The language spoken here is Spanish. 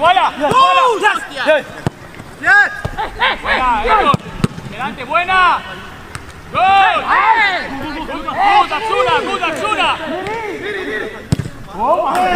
¡Jugala! ¡Buena, Héctor! ¡Delante, buena! ¡Gol! ¡Good, Atsuna! ¡Good, Atsuna!